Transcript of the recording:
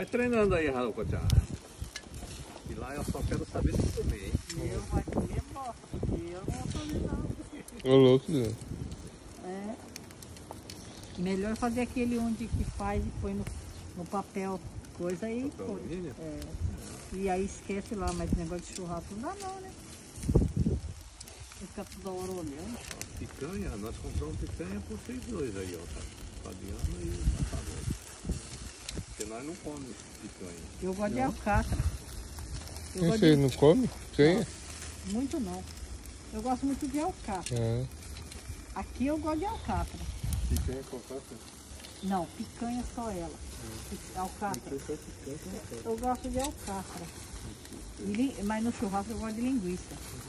treinando aí, Ralucotiá. E lá eu só quero saber de comer, hein? Eu vou comer bosta, porque eu não vou fazer não. Ô louco, Deus. É. Melhor fazer aquele onde que faz e põe no papel coisa aí. Papel alumínio? É. E aí esquece lá, mas negócio de churrasco não dá não, né? Fica toda hora olhando. A picanha, nós compramos picanha por vocês dois aí, ó. Tá? Fabiano e o Matador. Porque nós não comemos picanha. Eu gosto de alcatra. Eu gosto Você de... não come? Sim. Muito não. Eu gosto muito de alcatra. É. Aqui eu gosto de alcatra. Picanha com alcatra? Não, picanha só ela. Alcatra. Eu gosto de alcatra. Mas no churrasco eu gosto de linguiça.